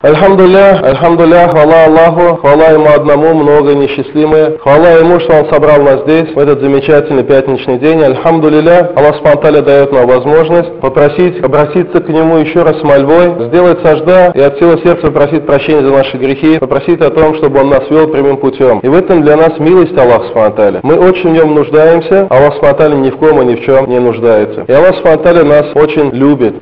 Альхамдулилля, хвала Аллаху, хвала Ему одному, много несчастливые. Хвала Ему, что Он собрал нас здесь, в этот замечательный пятничный день. Альхамдулилля, Аллах Субхану дает нам возможность попросить, обратиться к Нему еще раз с мольбой, сделать сажда и от всего сердца попросить прощения за наши грехи, попросить о том, чтобы Он нас вел прямым путем. И в этом для нас милость Аллаха Субхану. Мы очень в Нем нуждаемся, Аллах Субхану ни в ком и ни в чем не нуждается. И Аллах Субхану нас очень любит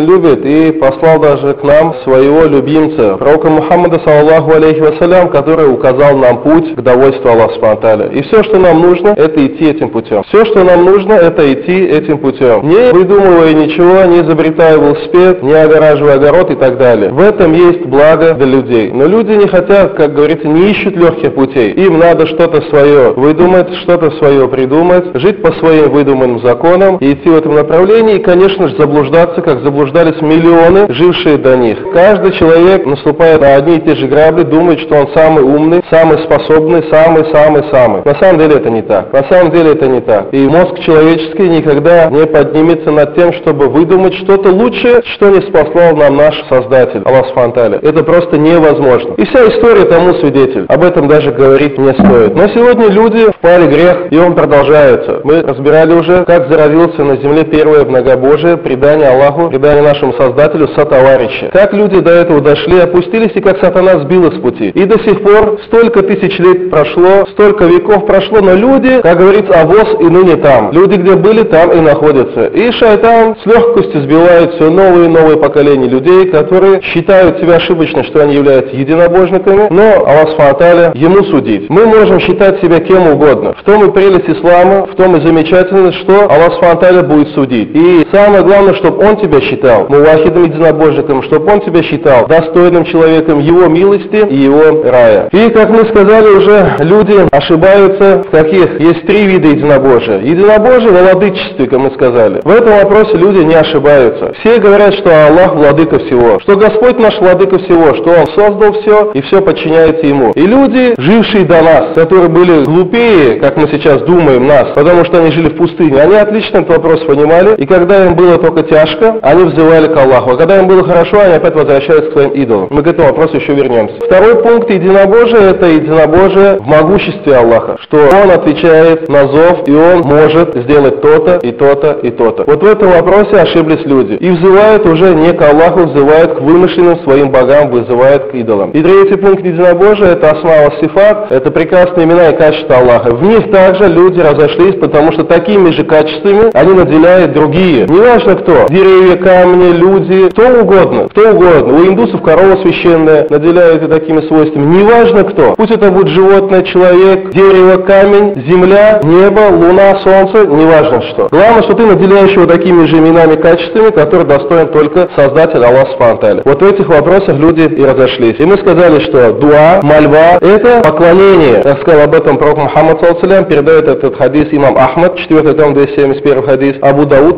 и послал даже к нам своего любимца, пророка Мухаммада, саллаллаху алейхи вассалям, который указал нам путь к довольству Аллаха Субхану. И все, что нам нужно, это идти этим путем. Все, что нам нужно, это идти этим путем. Не выдумывая ничего, не изобретая велосипед, не огораживая огород и так далее. В этом есть благо для людей. Но люди не хотят, как говорится, не ищут легких путей. Им надо что-то свое выдумать, что-то свое придумать, жить по своим выдуманным законам и идти в этом направлении, и, конечно же, заблуждаться, как заблуждались миллионы, жившие до них. Каждый человек, наступая на одни и те же грабли, думает, что он самый умный, самый способный, самый. На самом деле это не так. На самом деле это не так. И мозг человеческий никогда не поднимется над тем, чтобы выдумать что-то лучшее, что не спаслал нам наш Создатель, Аллах Субхану ва Тааля. Это просто невозможно. И вся история тому свидетель. Об этом даже говорить не стоит. Но сегодня люди впали в грех, и он продолжается. Мы разбирали уже, как заразился на земле первое многобожие, предание Аллаху, предание нашему Создателю, сотоварища. Как люди до этого дошли, опустились, и как сатана сбил их с пути. И до сих пор столько тысяч лет прошло, столько веков прошло, но люди, как говорится, авось и ныне там. Люди, где были, там и находятся. И шайтан с легкостью сбивает все новые и новые поколения людей, которые считают себя ошибочно, что они являются единобожниками, но Аллах Субхану ва Тааля ему судить. Мы можем считать себя кем угодно. В том и прелесть ислама, в том и замечательность, что Аллах Субхану ва Тааля будет судить. И самое главное, чтобы он тебя считал мувахидом, единобожником, чтобы он тебя считал достойным человеком его милости и его рая. И, как мы сказали уже, люди ошибаются в каких? Есть три вида единобожия. Единобожие во владычестве, как мы сказали. В этом вопросе люди не ошибаются. Все говорят, что Аллах владыка всего, что Господь наш владыка всего, что Он создал все и все подчиняется Ему. И люди, жившие до нас, которые были глупее, как мы сейчас думаем, нас, потому что они жили в пустыне, они отлично этот вопрос понимали, и когда им было только тяжко, они взывали к Аллаху, а когда им было хорошо, они опять возвращаются к своим идолам. Мы к этому вопросу еще вернемся. Второй пункт единобожия — это единобожие в могуществе Аллаха, что Он отвечает на зов, и Он может сделать то-то и то-то и то-то. Вот в этом вопросе ошиблись люди. И взывают уже не к Аллаху, взывают к вымышленным своим богам, вызывают к идолам. И третий пункт единобожия — это асма ва сифат, это прекрасные имена и качества Аллаха. В них также люди разошлись, потому что такими же качествами они наделяют другие. Неважно кто, деревья, камни, люди, кто угодно. У индусов корова священная наделяют и такими свойствами. Неважно кто, пусть это будет животное, человек, дерево, камень, земля, небо, луна, солнце, неважно что. Главное, что ты наделяешь его такими же именами и качествами, которые достоин только Создатель Аллах Субхану ва Тааля. Вот в этих вопросах люди и разошлись. И мы сказали, что дуа, мольба — это поклонение. Как сказал об этом пророк Мухаммад, саллаллаху алейхи ва саллям, передает этот хадис имам Ахмад, 4 том, 271 хадис, Абу Дауд,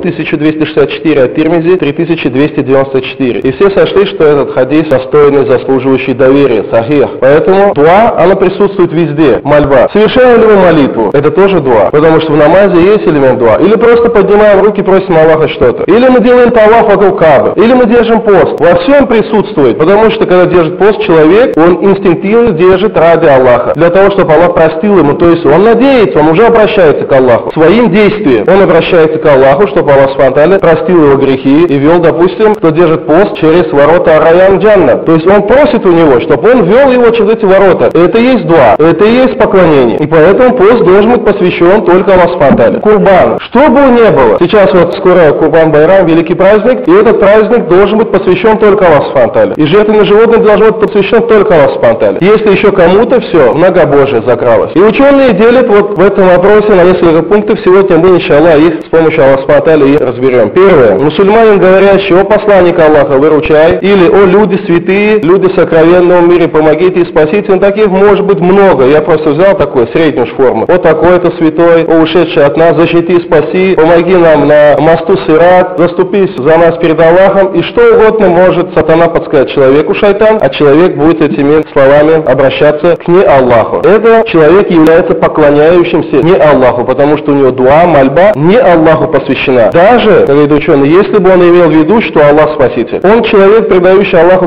1264, Ат-Тирмизи, 3294. И все сошли, что этот хадис достойный, заслуживающий доверия, сахих. Поэтому дуа, она присутствует везде, мольба. Совершаем ли мы молитву? Это тоже дуа, потому что в намазе есть элемент дуа. Или просто поднимаем руки, просим Аллаха что-то. Или мы делаем таваф вокруг Каабы. Или мы держим пост. Во всем присутствует, потому что когда держит пост человек, он инстинктивно держит ради Аллаха, для того, чтобы Аллах простил ему. То есть он надеется, он уже обращается к Аллаху. Своим действием он обращается к Аллаху, чтобы Аллах Субхану ва Тааля простил его грехи и вел, допустим, кто держит пост через ворота Ар-Райян Джанна. То есть он просит у него, чтобы он вел его через эти ворота. Это и есть дуа, это и есть поклонение. И поэтому пост должен быть посвящен только Аллаху Субхану ва Тааля. Курбан, что бы ни было. Сейчас вот скоро Курбан-Байрам, великий праздник, и этот праздник должен быть посвящен только Аллаху Субхану ва Тааля. И жертвенное животное должно быть посвящен только Аллаху Субхану ва Тааля. Если еще кому-то все, многобожие закралось. И ученые делят вот в этом вопросе на несколько пунктов. Сегодня мы, иншаллах, их с помощью Аллаха Субхану ва Тааля и разберем. Первое. Мусульманин, говорящий: о посланник Аллаха, выручай, или о люди святые, люди сокровенного мира, помогите и спасите. Но таких может быть много. Я просто взял такую среднюю форму. О такой-то святой, о ушедший от нас, защити, спаси, помоги нам на мосту Сират, заступись за нас перед Аллахом. И что угодно может сатана подсказать человеку, шайтан, а человек будет этими словами обращаться к не Аллаху. Это человек является поклоняющимся не Аллаху, потому что у него дуа, мольба не Аллаху посвящена. Даже, как говорит ученый, если бы он имел в виду, что Аллах спаситель, он человек, предающий Аллаху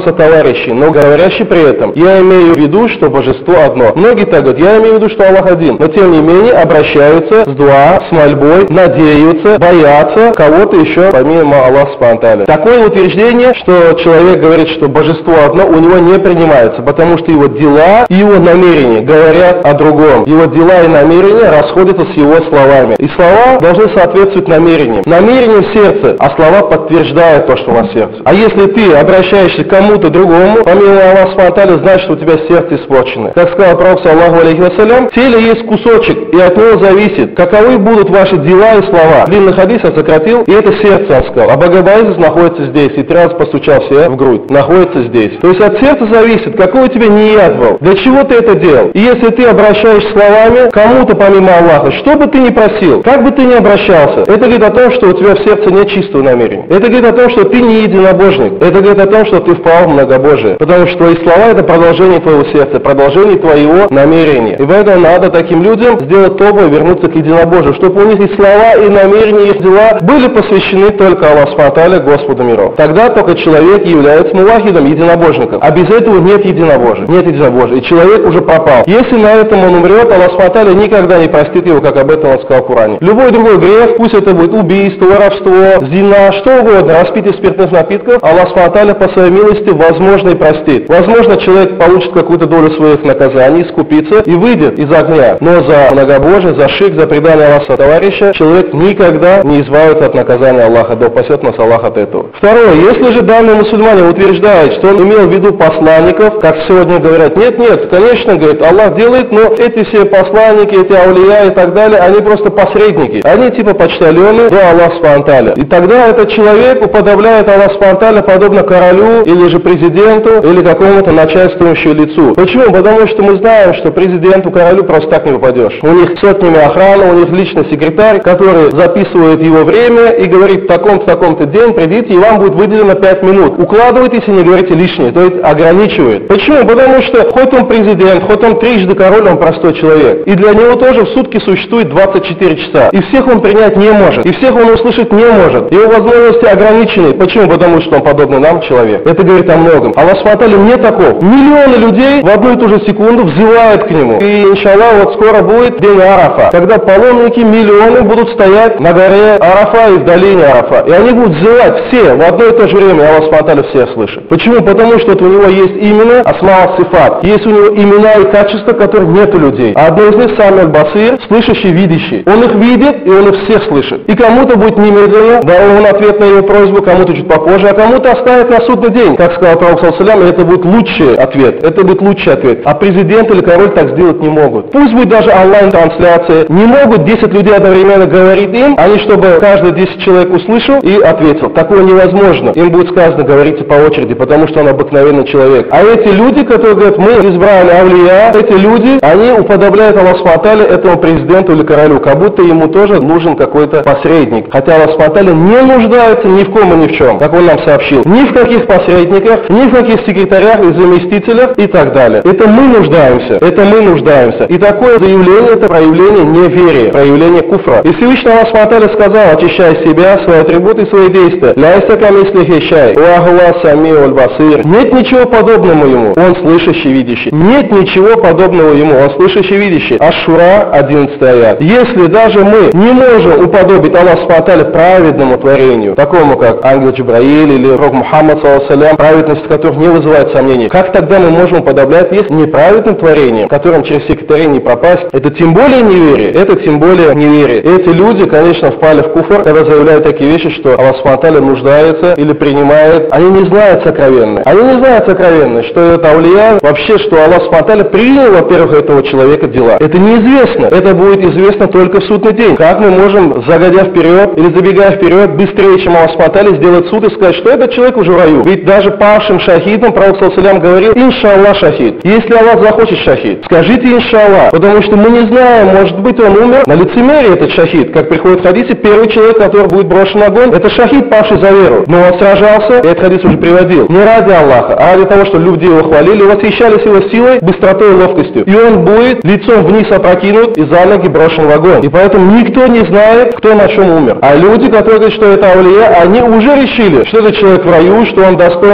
сотоварищей, но говорящий при этом: я имею в виду, что божество одно. Многие так говорят: я имею в виду, что Аллах один, но тем не менее обращаются с дуа, с мольбой, надеются, боятся кого-то еще помимо Аллаха субхану ва тааля. Такое утверждение, что человек говорит, что божество одно, у него не принимается, потому что его дела и его намерения говорят о другом. Его дела и намерения расходятся с его словами. И слова должны соответствовать намерениям. Намерение в сердце, а слова подтверждают то, что у вас в сердце. А если ты обращаешься к кому-то другому, помимо Аллаха субхану ва тааля, значит, что у тебя сердце испорчено. Как сказал пророк саллаллаху алейхи вассалям, в теле есть кусочек, и от него зависит, каковы будут ваши дела и слова. Длинный хадис я сократил, и это сердце, он сказал. А богобоязненность находится здесь, и 3 раз постучал себе в грудь, находится здесь. То есть от сердца зависит, какой у тебя ният был, для чего ты это делал. И если ты обращаешься словами кому-то помимо Аллаха, что бы ты ни просил, как бы ты ни обращался, это говорит о том, что у тебя в сердце нет чистого намерения. Это говорит о том, что ты не единобожник. Это говорит о том, что ты впал в многобожие. Потому что твои слова — это продолжение твоего сердца, продолжение твоего намерения. И поэтому надо таким людям сделать тобу и вернуться к единобожию, чтобы у них и слова, и намерения, и их дела были посвящены только Аллаху субхану ва тааля, Господу миров. Тогда только человек является мувахидом, единобожником. А без этого нет единобожия. Нет единобожия. И человек уже пропал. Если на этом он умрет, Аллах субхану ва тааля никогда не простит его, как об этом он сказал в Коране. Любой другой грех, пусть это будет убийство, воровство, зина, что угодно, распитие спиртных напитков, Аллах субхану ва тааля по своей милости возможно и простит. Возможно, человек получит какую-то долю своих наказаний, искупится и выйдет из огня. Но за многобожие, за ширк, за предание Аллаха товарища человек никогда не избавится от наказания Аллаха, да упасет нас Аллах от этого. Второе, если же данный мусульманин утверждает, что он имел в виду посланников, как сегодня говорят: нет, конечно, говорит, Аллах делает, но эти все посланники, эти аулия и так далее, они просто посредники. Они типа почтальоны до Аллаха субхану ва тааля. И тогда этот человек уподобляет Аллаха субхану ва тааля подобно королю или же президенту или какому-то начальствующему лицу. Почему? Потому что мы знаем, что президенту, королю просто так не попадешь. У них сотнями охраны, у них личный секретарь, который записывает его время и говорит: в таком-то день придите, и вам будет выделено 5 минут. Укладывайтесь и не говорите лишнее, то есть ограничивает. Почему? Потому что хоть он президент, хоть он трижды король, он простой человек. И для него тоже в сутки существует 24 часа. И всех он принять не может, и всех он услышать не может. Его возможности ограничены. Почему? Потому что он подобный нам человек. Это говорит о многом. Аллах субхану ва тааля не таков. Миллионы людей в одну и ту же секунду взывают к нему. И иншаллах, вот скоро будет день Арафа, когда паломники миллионы будут стоять на горе Арафа и в долине Арафа. И они будут взывать все в одно и то же время. Аллах субхану ва тааля всех слышит. Почему? Потому что у него есть именно асма сифат. Есть у него имена и качества, которых нет у людей. А одно из них — Сами аль-Басир, слышащий, видящий. Он их видит, и он их всех слышит. И кому-то будет немедленно дарован ответ на его просьбу, кому-то чуть попозже, а кому-то оставит на судный день. Как сказал пророк саллаллаху алейхи ва саллям, это будет лучший ответ. Это будет лучший ответ. А президент или король так сделать не могут. Пусть будет даже онлайн-трансляция. Не могут 10 людей одновременно говорить им, они чтобы каждый 10 человек услышал и ответил. Такое невозможно. Им будет сказано: говорите по очереди, потому что он обыкновенный человек. А эти люди, которые говорят: мы избрали аулия, эти люди, они уподобляют Аллаху субхану ва тааля этому президенту или королю, как будто ему тоже нужен какой-то посредник. Хотя Аллах субхану ва тааля не нуждается ни в ком и ни в чем, как он нам сообщил. Ни в каких посредниках, ни в каких секретарях и заместителях и так далее. Это мы нуждаемся. Это мы нуждаемся. И такое заявление — это проявление неверия, проявление куфра. И Всевышний Аллах субхану ва тааля сказал, очищая себя, свои атрибуты и свои действия: «Ляйса камислихи шай, ва хуа самиу аль-басир». Нет ничего подобного ему. Он слышащий, видящий. Нет ничего подобного ему. Он слышащий, видящий. Аш-Шура, 11 аят. Если даже мы не можем уподобить Аллаху субхану ва тааля праведному творению, такому как ангел Джибраиль или пророк Мухаммад, саллаллаху, праведность которых не вызывает сомнений, как тогда мы можем уподоблять их неправедным творением, которым через секретарей не пропасть? Это тем более неверие. Это тем более неверие. Эти люди, конечно, впали в куфр, когда заявляют такие вещи, что Аллах субхану ва тааля нуждается или принимает. Они не знают сокровенное. Они не знают сокровенное, что это аулия, вообще, что Аллах субхану ва тааля принял, во-первых, этого человека дела. Это неизвестно. Это будет известно только в судный день. Как мы можем, загодя вперед или забегая вперед, быстрее, чем Аллах субхану ва тааля, сделать суд и сказать, что этот человек уже в раю? Ведь даже павшим шахидам пророк саллаллаху алейхи ва саллям говорил: иншаллах шахид. Если Аллах захочет шахид, скажите иншаллах, потому что мы не знаем, может быть он умер на лицемерие, этот шахид. Как приходит в хадисе, первый человек, который будет брошен в огонь, это шахид, павший за веру. Но он сражался, и этот хадис уже приводил, не ради Аллаха, а ради того, что люди его хвалили, восхищались его силой, быстротой и ловкостью. И он будет лицом вниз опрокинут и за ноги брошен в огонь. И поэтому никто не знает, кто на чем умер. А люди, которые говорят, что это аулия, они уже решили, что этот человек в раю, что он достоин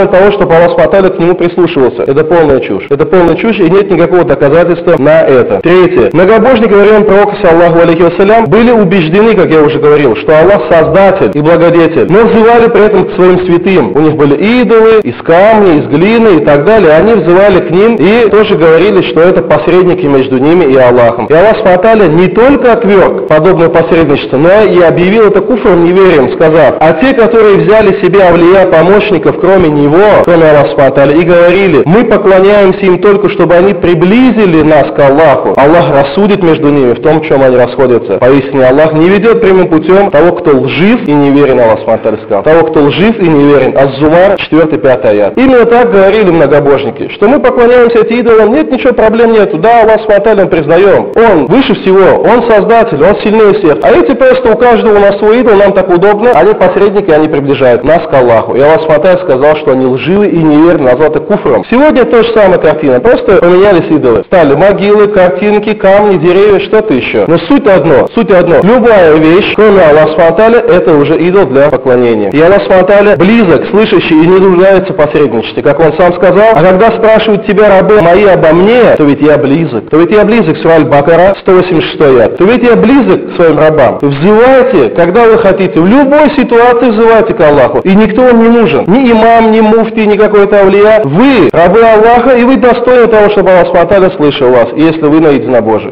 того, чтобы Аллах Субхану к нему прислушивался. Это полная чушь. Это полная чушь, и нет никакого доказательства на это. Третье. Многобожники во время пророка, саллаху алейхи вассалям, были убеждены, как я уже говорил, что Аллах Создатель и Благодетель, но взывали при этом к своим святым. У них были идолы из камня, из глины и так далее. Они взывали к ним и тоже говорили, что это посредники между ними и Аллахом. И Аллах Субхану не только отверг подобное посредничество, но и объявил это куфром, неверием, сказав: а те, которые взяли себе авлия, помощников, кроме него, кроме Аллаха Субхану, и говорили: мы поклоняемся им только, чтобы они приблизили нас к Аллаху. Аллах рассудит между ними в том, в чем они расходятся. Поистине Аллах не ведет прямым путем того, кто лжив и неверен, Аллах Субхану сказал. Того, кто лжив и неверен. Аз-Зумар, 4-5 аят. Именно так говорили многобожники, что мы поклоняемся этим идолам, нет, ничего, проблем нету. Да, Аллах Субхану признаем. Он выше всего, Он Создатель, Он сильнее всех. А эти просто у каждого у нас свой идол, нам так удобно, они посредники, они приближают нас к Аллаху. И Аллах Субхану сказал, что они лживы и неверны, назвал это куфром. Сегодня то же самая картина, просто поменялись идолы. Стали могилы, картинки, камни, деревья, что-то еще. Но суть одно. Любая вещь, кроме Аллаха Субхану, это уже идол для поклонения. И Аллах Субхану близок, слышащий и не нуждается в посредничестве, как Он сам сказал. А когда спрашивают тебя, рабы мои, обо мне, то ведь я близок. Сура Аль-Бакара, 186 аят. То ведь я близок к своим рабам. Взывайте, когда вы хотите, в любой ситуации взывайте к Аллаху. И никто вам не нужен. Ни имам, ни муфти, ни какой-то авлия. Вы рабы Аллаха, и вы достойны того, чтобы Аллах Субхану слышал вас, если вы на единобожии.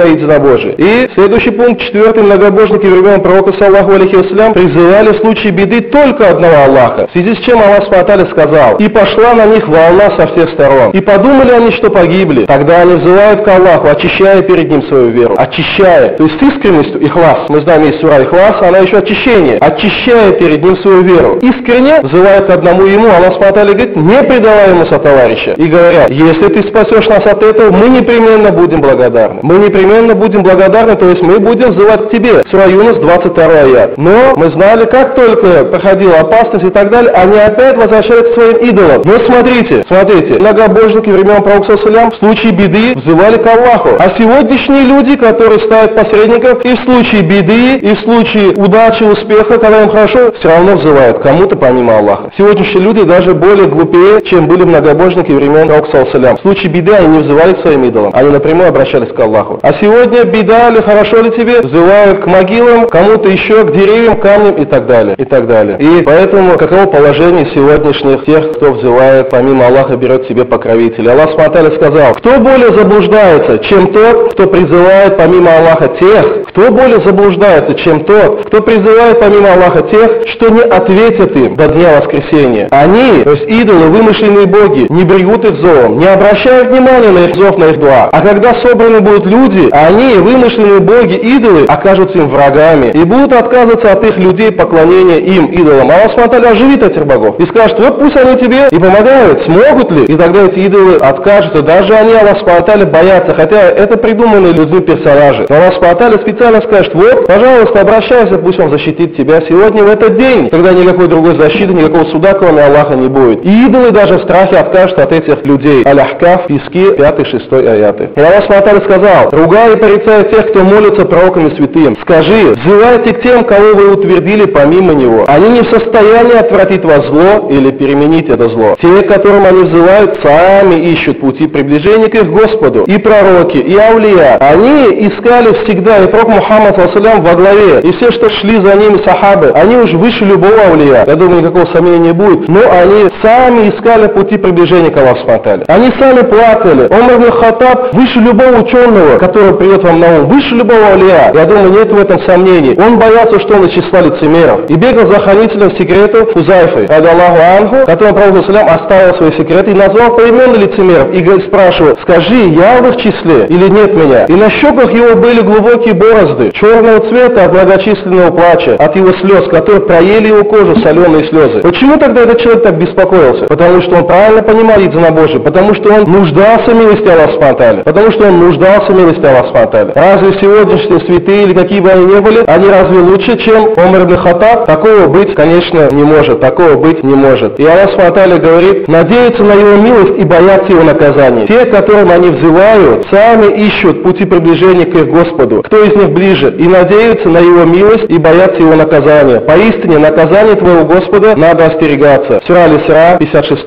И следующий пункт, 4. Многобожники времен пророка, саллаху алейхи вассалям, призывали в случае беды только одного Аллаха. В связи с чем Аллах Субхану сказал: и пошла на них волна со всех сторон. И подумали они, что погибли. Тогда они взывают к Аллаху, очищая перед ним свою веру. Очищая. То есть с искренностью, ихлас. Мы знаем, есть сура Ихлас, она еще очищение. Очищая перед ним свою веру. Искренне взывают к одному ему. Аллах Субхану говорит: не предавай ему сотоварища. И говорят: если ты спасешь нас от этого, мы непременно будем благодарны. То есть мы будем взывать к тебе. Сура Юнус, 22 аят. Но мы знали, как только проходила опасность и так далее, они опять возвращаются к своим идолам. Но смотрите, многобожники времен пророка саллям в случае беды взывали к Аллаху. А сегодняшние люди, которые ставят посредников, и в случае беды, и в случае удачи, успеха, когда им хорошо, все равно взывают кому-то помимо Аллаха. Сегодняшние люди даже более глупее, чем были многобожники времен пророка саллям. В случае беды они не взывали к своим идолам, они напрямую обращались к Аллаху. А сегодня беда ли, хорошо ли тебе, взывают к могилам, кому-то еще, к деревьям, камням и так далее. И поэтому каково положение сегодняшних тех, кто взывает помимо Аллаха, берет себе покровителя? Аллах Субхану сказал: кто более заблуждается, чем тот, кто призывает помимо Аллаха тех, кто более заблуждается, чем тот, кто призывает помимо Аллаха тех, что не ответят им до дня воскресения. Они, то есть идолы, вымышленные боги, не берегут их зовом, не обращают внимания на их зов, на их дуа. А когда собраны будут люди, они, вымышленные боги, идолы, окажутся им врагами и будут отказываться от их людей поклонения им, идолам. Аллах Субхану оживит этих богов и скажет: вот пусть они тебе и помогают, смогут ли? И тогда эти идолы откажутся. Даже они, Аллах Субхану, боятся, хотя это придуманные людьми персонажи. Но Аллах Субхану специально скажет: вот, пожалуйста, обращайся, пусть он защитит тебя сегодня в этот день, когда никакой другой защиты, никакого суда, кроме Аллаха, не будет. И идолы даже в страхе откажутся от этих людей. Аль-Ахкаф, Пески, 5-6 аяты. И Аллах Субхану сказал: ругай и порицай тех, кто молится пророкам и святым. Скажи: взывайте к тем, кого вы утвердили помимо него. Они не в состоянии отвратить вас зло или переменить это зло. Те, к которым они взывают, сами ищут пути приближения к их Господу. И пророки, и аулия. Они искали всегда, и пророк Мухаммад саллям во главе, и все, что шли за ними сахабы, они уж выше любого аулия. Я думаю, никакого сомнения не будет. Но они сами искали пути приближения к Аллаху Субхану. Они сами плакали. Умар ибн Хаттаб выше любого ученого, который придет вам на ум, выше любого аулия. Я думаю, нет в этом сомнений. Он боялся, что он из числа лицемеров. И бегал за хранителем секретов Хузайфы, Аллаху анху, которому пророк саллям оставил свои секреты и назвал поименно лицемеров. И спрашивал: скажи, я в их числе или нет меня? И на щеках его были глубокие борозды, черного цвета от многочисленного плача, от его слез, которые проели его кожу, соленые слезы. Почему тогда этот человек так беспокоился? Потому что он правильно понимал единобожие, потому что он нуждался в милости Аллаха Субхану. Разве сегодняшние святые или какие бы они ни были, они разве лучше, чем Умар ибн Хаттаб? Такого быть, конечно, не может. И Аллах Субхану говорит: надеются на его милость и боятся его наказания. Те, к которым они взывают, сами ищут пути приближения к их Господу. Кто из них ближе? И надеются на его милость и боятся его наказания. Поистине, наказание твоего Господа надо остерегаться. Сура Сура Аль-Исра,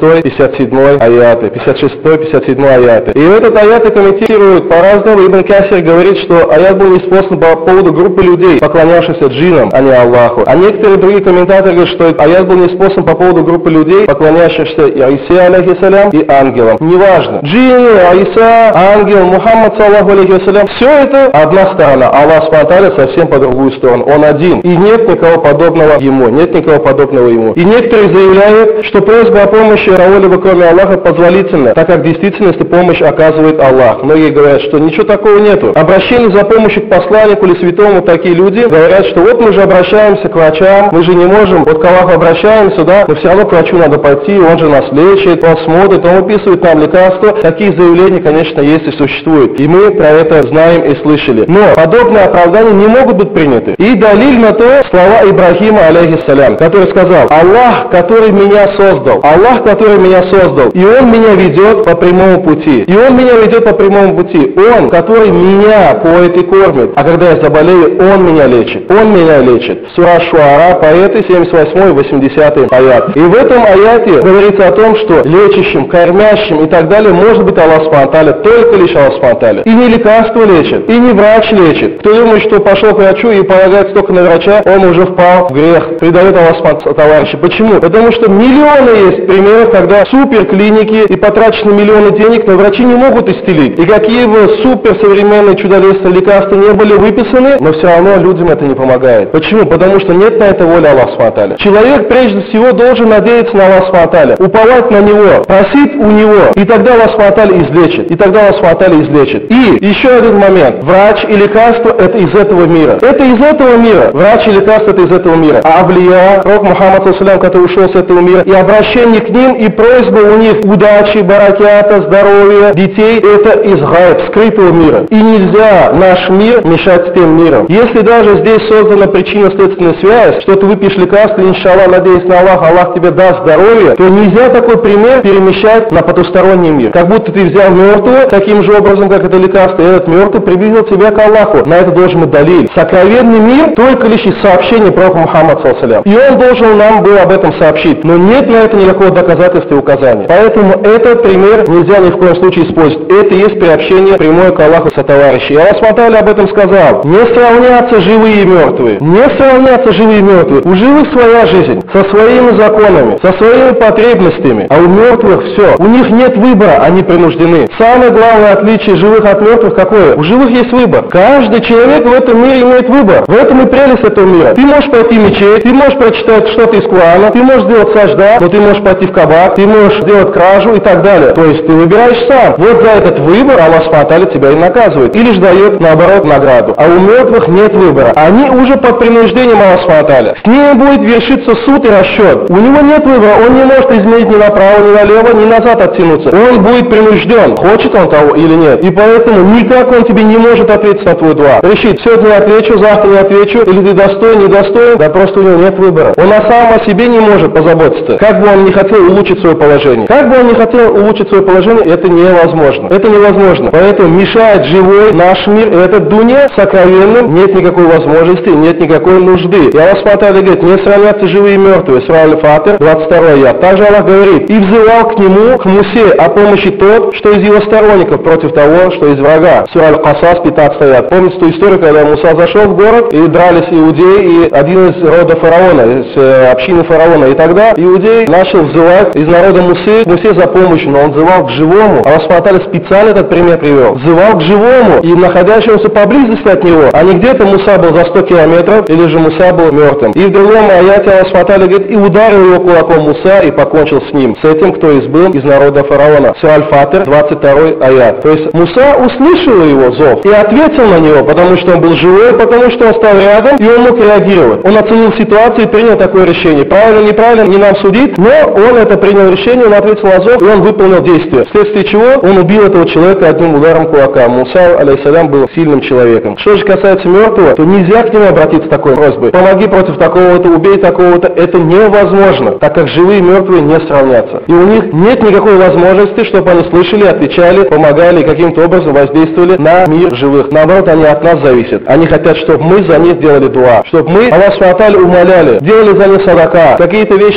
56-57 аяты. 56-57 аяты. И этот аят комментирует по-разному. Ибн Касир говорит, что аят был неспослан по поводу группы людей, поклонявшихся джиннам, а не Аллаху. А некоторые другие комментаторы говорят, что аят был неспослан по поводу группы людей, поклоняющихся Иисе, алейхиссалям, и ангелам. Неважно. Джинны, Иса, ангел, Мухаммад, саллаху алейхиссалям, все это одна сторона. Аллах субхану совсем по другую сторону. Он один. И нет никого подобного ему. Нет никого подобного ему. И некоторые заявляют, что просьба о помощи кого-либо кроме Аллаха позволительна, так как в действительности помощь оказывает Аллах. Многие говорят, что ничего такого нету. Обращение за помощью к посланнику или святому, такие люди говорят, что вот мы же обращаемся к врачам, мы же не можем, вот к Аллаху обращаемся, да, но все равно к врачу надо пойти, он же нас лечит, он смотрит, он выписывает нам лекарства. Такие заявления, конечно, есть и существуют. И мы про это знаем и слышали. Но подобные оправдания не могут быть приняты. И далиль на то слова Ибрахима, алейхиссалям, который сказал: Аллах, который меня создал, Аллах, который меня создал, и Он меня ведет по прямому пути. И Он меня ведет по прямому пути. Он, который меня поет и кормит. А когда я заболею, Он меня лечит. Он меня лечит. Сура Шуара, поэты, 78 и 80 аят. И в этом аяте говорится о том, что лечащим, кормящим и так далее может быть Аллах субхану ва тааля, только лишь Аллах субхану ва тааля. И не лекарство лечит, и не врач лечит. Кто думает, что пошел к врачу и полагается только на врача, он уже впал в грех. Предает Аллах субхану ва тааля, товарищи. Почему? Потому что миллионы есть примеров, когда суперклиники и потрачены миллионы денег, но врачи не могут исцелить. И какие бы суперсовременные чудодейственные лекарства не были выписаны, но все равно людям это не помогает. Почему? Потому что нет на это воли Аллаха субхану ва тааля. Человек прежде всего должен надеяться на Аллаха субхану ва тааля, уповать на Него, просить у Него, и тогда Аллах субхану ва тааля излечит. И тогда Аллах субхану ва тааля излечит. И еще один момент. Врач и лекарство — это из этого мира. Это из этого мира. Врач и лекарство — это из этого мира. А авлия, пророк Мухаммад, который ушел с этого мира, и обращение к ним, и просьба у них удачи, баракята, здоровья, детей — это из гайб, скрытого мира. И нельзя наш мир мешать с тем миром. Если даже здесь создана причинно-следственная связь, что ты выпьешь лекарство, иншаллах, надеясь на Аллаха, Аллах тебе даст здоровье, то нельзя такой пример перемещать на потусторонний мир. Как будто ты взял мертвого, таким же образом, как это лекарство, и этот мертвый приблизил тебя к Аллаху. На это должен быть далиль. Сокровенный мир только лишь из сообщения пророка Мухаммада, саллаллаху алейхи ва саллям. И он должен нам был об этом сообщить. Но нет на это никакого доказательства и указания. Поэтому этот пример нельзя ни в коем случае использовать. Это и есть приобщение прямое к Аллаху сотоварищей. И Аллах субхану ва тааля об этом сказал. Не сравнятся живые и мертвые. Не сравнятся живые и мертвые. У живых своя жизнь, со своими законами, со своими потребностями. А у мертвых все. У них нет выбора, они принуждены. Самое главное отличие живых от мертвых какое? У живых есть выбор. Каждый человек в этом мире имеет выбор. В этом и прелесть этого мира. Ты можешь пойти в мечеть, ты можешь прочитать что-то из Корана, ты можешь сделать сажда, но ты можешь пойти в кабак, ты можешь сделать кражу и так далее. То есть ты выбираешь сам. Вот за этот выбор Аллах субхану ва тааля тебя и наказывает. Или же дает, наоборот, награду. А у мертвых нет выбора. Они уже под принуждением Аллаха субхану ва тааля. С ними будет вершиться суд и расчет. У него нет выбора. Он не может изменить ни направо, ни налево, ни назад оттянуться. Он будет принужден, хочет он того или нет. И поэтому никак он тебе не может ответить на твой дуа. Решить, сегодня я отвечу, завтра не отвечу, или ты достоин, недостоин, да просто у него нет выбора. Он сам о себе не может позаботиться. Как бы он ни хотел улучшить свое положение. Как бы он ни хотел улучшить свое положение, это невозможно. Это невозможно. Поэтому мешает живой наш мир, этот дуня сокровенным, нет никакой возможности, нет никакой нужды. И Аллах субхану ва тааля говорит, не сравнятся живые и мертвые. Сура Аль-Фатир, 22 аят. Также Аллах говорит, и взывал к нему, к Мусе, о помощи тот, что из его сторонников против того, что из врага. Сура Аль-Касас, 15 аят. Помните ту историю, когда Муса зашел в город, и дрались иудеи, и один из рода фараона, из общины фараона. И тогда иудей начал взывать из народа Мусе за помощью, но он взывал к живому. Аллах субхану ва тааля специально этот пример привел. Взывал к живому и находящемуся поблизости от него, а не где-то Муса был за 100 километров, или же Муса был мертвым. И в другом аяте Аллах субхану ва тааля говорит, и ударил его кулаком Муса и покончил с ним, с этим, кто был из народа фараона. Сура Аль-Фатир, 22 аят. То есть Муса услышал его зов и ответил на него, потому что он был живой, потому что он стал рядом, и он мог реагировать. Он оценил ситуацию и принял такое решение. Правильно, неправильно, не нам судить, но он это принял решение, он ответил на зов, и он выполнил действие. Вследствие чего он убил этого человека одним ударом кулака. Муса, алейхиссалям, был сильным человеком. Что же касается мертвого, то нельзя к нему обратиться с такой просьбой. Помоги против такого-то, убей такого-то. Это невозможно, так как живые и мертвые не сравнятся. И у них нет никакой возможности, чтобы они слышали, отвечали, помогали и каким-то образом воздействовали на мир живых. Наоборот, они от нас зависят. Они хотят, чтобы мы за них делали дуа, чтобы мы Аллах субхану ва тааля умоляли, делали за них садака, какие-то вещи совершали,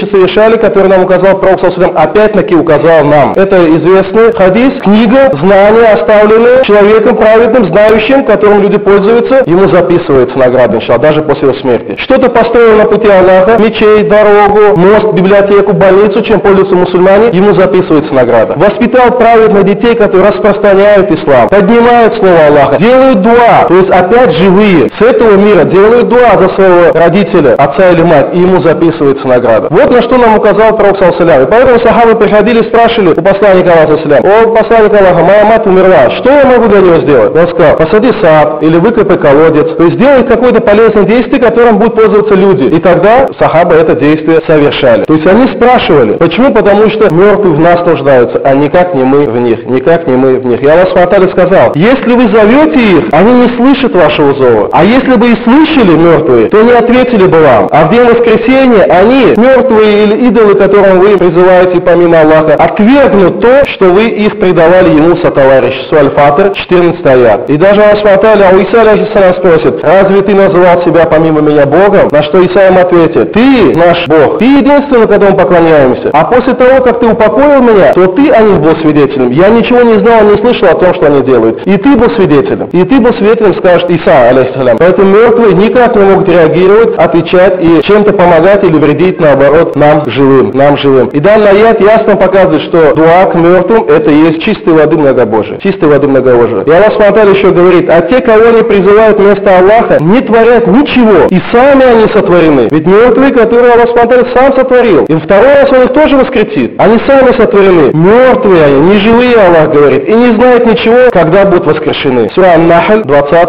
Фатали, который нам указал Пророк, опять-таки указал нам. Это известный хадис, книга, знания, оставленные человеком праведным, знающим, которым люди пользуются, ему записывается награда, иншаллах, даже после его смерти. Что-то построил на пути Аллаха, мечеть, дорогу, мост, библиотеку, больницу, чем пользуются мусульмане, ему записывается награда. Воспитал праведных детей, которые распространяют ислам, поднимают слово Аллаха, делают дуа, то есть опять живые, с этого мира, делают дуа за своего родителя, отца или мать, и ему записывается награда. Вот на что нам указал Пророк, саллаллаху. И поэтому сахабы приходили и спрашивали у посланника Аллаха, о посланник Аллаха, моя мать умерла, что я могу для него сделать? Он сказал, посади сад или выкопай колодец, то есть сделай какое-то полезное действие, которым будут пользоваться люди. И тогда сахабы это действие совершали. То есть они спрашивали. Почему? Потому что мертвые в нас нуждаются, а никак не мы в них, никак не мы в них. И Аллах Субхану сказал, если вы зовете их, они не слышат вашего зова. А если бы и слышали мертвые, то не ответили бы вам. А в день воскресения они, мертвые или идолы, которым вы призываете помимо Аллаха, отвергнут то, что вы их предавали ему сотовариществу. Аль-Фатр, 14 аят. И даже Аллах Субхану у Иса алейхиссалям спросит, разве ты называл себя помимо меня Богом? На что Иса им ответит, ты наш Бог, ты единственный, которому поклоняемся. А после того, как ты упокоил меня, то ты о них был свидетелем. Я ничего не знал, не слышал о том, что они делают. И ты был свидетелем. И ты был свидетелем, скажет Иса алейхиссалям. Поэтому мертвые никак не могут реагировать, отвечать и чем-то помогать или вредить, наоборот, нам живым. И данный аят ясно показывает, что дуа к мертвым это и есть чистой воды многобожие. Чистой воды многобожие. И Аллах Субхану еще говорит, а те, кого они призывают вместо Аллаха, не творят ничего. И сами они сотворены. Ведь мертвые, которые Аллах Субхану сам сотворил. И второй раз он их тоже воскресит. Они сами сотворены. Мертвые они, не живые, Аллах говорит. И не знают ничего, когда будут воскрешены. Сура Ан-Нахль,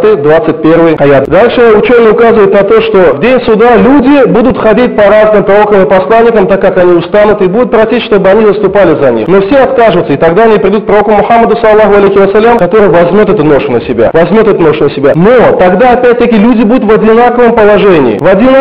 20-21 аят. Дальше ученые указывают на то, что в день суда люди будут ходить по разным пророкам и посланникам, так как они устанут, и будут просить, чтобы они заступали за них. Но все откажутся, и тогда они придут к пророку Мухаммаду, саллаллаху алейхи вассалям, который возьмет эту ношу на себя. Но тогда опять-таки люди будут в одинаковом положении.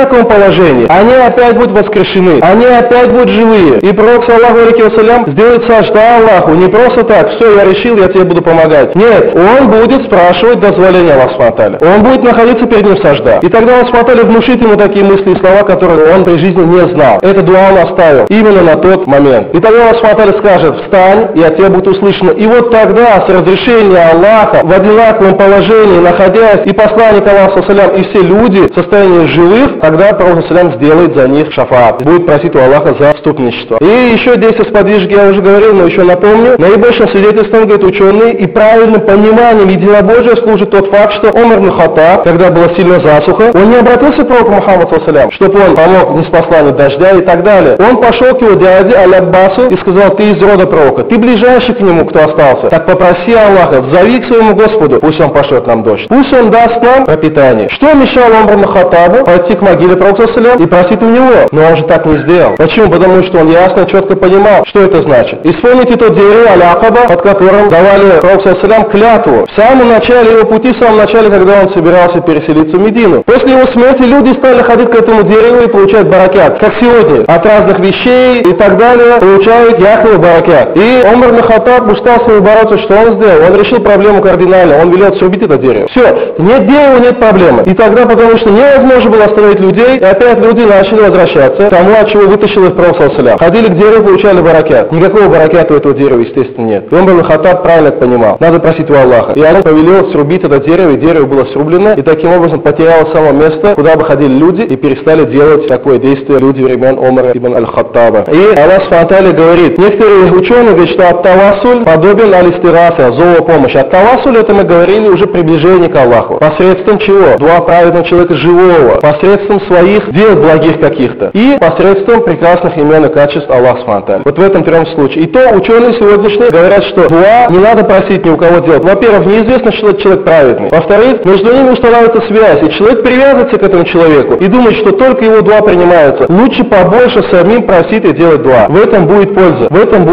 Они опять будут воскрешены. Они опять будут живые. И пророк, саллаллаху алейхи вассалям, сделает сажда Аллаху. Не просто так, все, я решил, я тебе буду помогать. Нет, он будет спрашивать дозволения Аллаха Субхану. Он будет находиться перед ним сажда. И тогда Аллах Субхану внушит ему такие мысли и слова, которые он при жизни не знал. Это дуа он оставил именно на тот момент. И тогда Аллах Субхану скажет, встань, и от тебя будет услышано. И вот тогда, с разрешения Аллаха, в одинаковом положении, находясь, и посланник Аллаха, и все люди в состоянии живых, тогда Пророк сделает за них шафаат. Будет просить у Аллаха за вступничество. И еще 10 сподвижек я уже говорил, но еще напомню. Наибольшим свидетельством, говорит ученые, и правильным пониманием единобожия служит тот факт, что Омар ибн Хаттаб, когда была сильная засуха, он не обратился к пророку Мухаммаду, чтобы он помог ниспосланию дождя и так далее. Он пошел к его дяде Аль-Аббасу и сказал, ты из рода пророка, ты ближайший к нему, кто остался. Так попроси Аллаха, зови к своему Господу, пусть он пошлет нам дождь. Пусть он даст нам пропитание. Что мешало Омар ибн Хаттабу пойти к могиле пророка и просить у него? Но он же так не сделал. Почему? Потому что он ясно и четко понимал, что это значит. И вспомните тот дерево Аль-Акаба, под которым давали пророку клятву. В самом начале его пути, в самом начале, когда он собирался переселиться в Медину. После его смерти люди стали ходить к этому дереву и получать баракят. Как сегодня. От разных вещей и так далее получают якобы баракят. И Омар ибн Хаттаб устал с ним бороться, что он сделал? Он решил проблему кардинально. Он велел срубить это дерево. Все. Нет дерева, нет проблемы. И тогда, потому что невозможно было остановить людей, и опять люди начали возвращаться к тому, от чего вытащил их пророк. Ходили к дереву, получали баракят. Никакого баракята у этого дерева, естественно, нет. И Омар ибн Хаттаб правильно понимал. Надо просить у Аллаха. И Аллах повелел срубить это дерево, и дерево было срублено, и таким образом потеряло само место, куда бы ходили люди, и перестали делать такое действие люди времен Омара ибн Аль-Хаттаба. И Аллах Субхану говорит, некоторые ученые говорят, что ат-тавассуль подобен аль-истигаса, зоопомощь. Ат-тавассуль, это мы говорили уже приближение к Аллаху. Посредством чего? Дуа праведного человека живого. Посредством своих дел благих каких-то. И посредством прекрасных имен и качеств Аллаха Субхану. Вот в этом первом случае. И то ученые сегодняшние говорят, что дуа не надо просить ни у кого делать. Во-первых, неизвестно, что этот человек праведный. Во-вторых, между ними устанавливается связь. И человек привязывается к этому человеку и думает, что только его дуа принимается. Лучше побольше самим просить и делать дуа. В этом будет польза.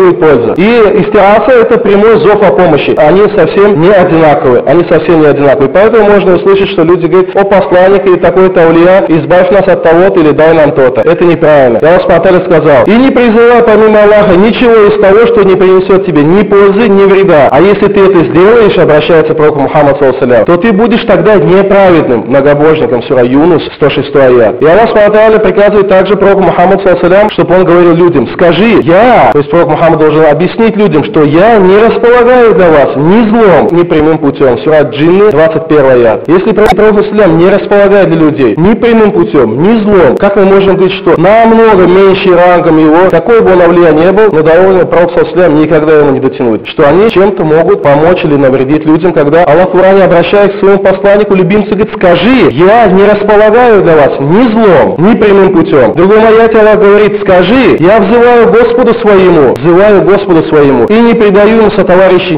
И истиаса — это прямой зов о помощи. Они совсем не одинаковые. Поэтому можно услышать, что люди говорят, о посланник или такой-то аулия, избавь нас от того-то или дай нам то-то. Это неправильно. Я Аллах сказал, и не призывай помимо Аллаха ничего из того, что не принесет тебе ни пользы, ни вреда. А если ты это сделаешь, обращается к пророку Мухаммаду, то ты будешь тогда неправедным многобожником. Сура Юнус, 106 аят. И Аллах приказывает также пророку Мухаммаду, чтобы он говорил людям: скажи, то есть пророк Мухаммад должен объяснить людям, что я не располагаю для вас ни злом, ни прямым путем. Сура Джинны, 21 аят. Если пророк не располагает для людей ни прямым путем, ни злом, как мы можем говорить, что намного меньше рангом его, какой бы он авлия не был, но до уровня пророка никогда ему не дотянуть, что они чем-то могут помочь или навредить людям, когда Аллах в Коране обращается к своему посланнику, любимцу, говорит: скажи, я не располагаю для вас ни злом, ни прямым путем. В другом аяте Аллах говорит: скажи, я взываю Господу своему, и не предаю ему сотоварища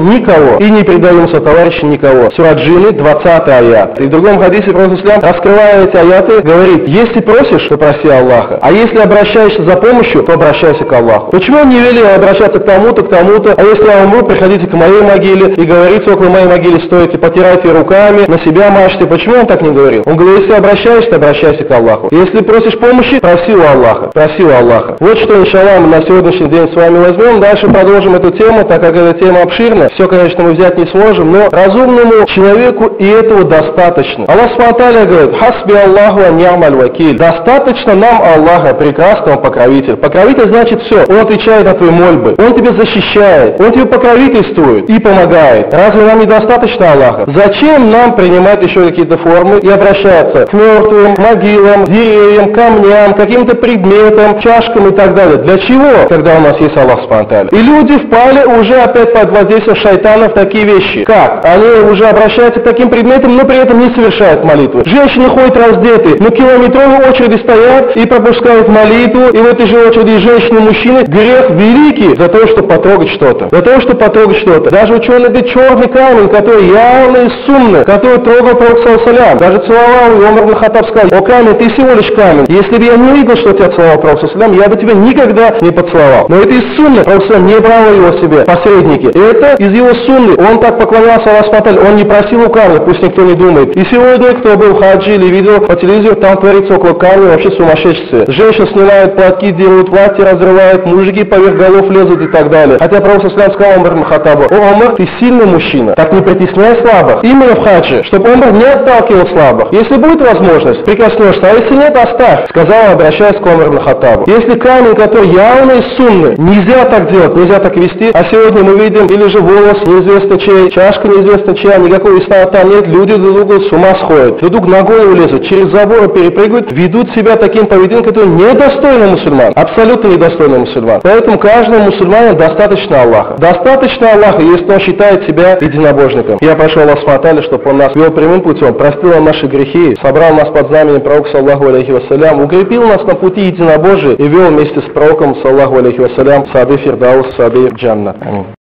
никого. Сура Джинны, 20 аят. И в другом хадисе пророк раскрывая эти аяты, говорит: если просишь, то проси Аллаха, а если обращаешься за помощью, то обращайся к Аллаху. Почему он не велел обращаться к тому-то, а если я умру, приходите к моей могиле и говорите около моей могилы, стойте, потирайте руками, на себя мажьте? Почему он так не говорил? Он говорит: если обращаешься, обращайся к Аллаху. Если просишь помощи, проси у Аллаха. Вот что, иншаллах, мы на сегодняшний день с вами возьмем. Дальше продолжим эту тему, так как эта тема обширна. Все, конечно, мы взять не сможем, но разумному человеку и этого достаточно. Аллах Субхану говорит: хасби Аллаху ва ни'маль вакиль. Достаточно нам Аллаха, прекрасного покровителя. Покровитель значит все. Он отвечает на твои мольбы, он тебя защищает, он тебе покровительствует и помогает. Разве нам недостаточно Аллаха? Зачем нам принимать еще какие-то формы и обращаться к мертвым, могилам, деревьям, камням, каким-то предметам, чашкам и так далее? Для чего, когда у нас есть Аллах Субхану? И люди впали уже опять под воздействием шайтана в такие вещи. Как? Они уже обращаются к таким предметам, но при этом не совершают молитвы. Женщины ходят раздеты, но километровые очереди стоят и пропускают молитву, и в этой же очереди женщины и мужчины. Грех великий за то, чтобы потрогать что-то. Даже ученые говорят, черный камень, который явно и сумный, который трогал пророк саллаллаху, даже целовал его, Умар ибн Хаттаб сказал: о камень, ты всего лишь камень. Если бы я не видел, что тебя целовал пророк саллаллаху, я бы тебя никогда не поцеловал. Но это из сунны. Пророк не брал его себе посредники. Это из его сунны. Он так поклонялся Аллаху Субхану, он не просил у камня, пусть никто не думает. И сегодня, кто был в хаджи или видел по телевизору, там творится около камня вообще сумасшествие. Женщины снимают платки, делают платья, разрывают, мужики поверх голов лезут и так далее. Хотя пророк сказал Умар ибн Хаттабу: о Умар, ты сильный мужчина, так не притесняй слабых. Именно в хаджи, чтобы Умар не отталкивал слабых. Если будет возможность, прикоснешься, а если нет, оставь, сказал, обращаясь к Умар ибн Хаттабу. Если камень, который явно из сунны, нельзя так делать, нельзя так вести. А сегодня мы видим, или же волос неизвестно чей, чашка неизвестно чья, никакого ислама там нет, люди друг друга с ума сходят, друг на голову лезут, через заборы перепрыгивают, ведут себя таким поведением, которое недостойно мусульман, абсолютно недостойно мусульман. Поэтому каждому мусульманину достаточно Аллаха. Достаточно Аллаха, если он считает себя единобожником. Я прошу Аллаха Субхану, чтобы он нас вел прямым путем, простил нам наши грехи, собрал нас под знаменем пророка саллаллаху алейхи вассалям, укрепил нас на пути единобожия и вел вместе с пророком саллаллаху алейхи вассалям сады Фирдаус, сады Джанна. Аминь.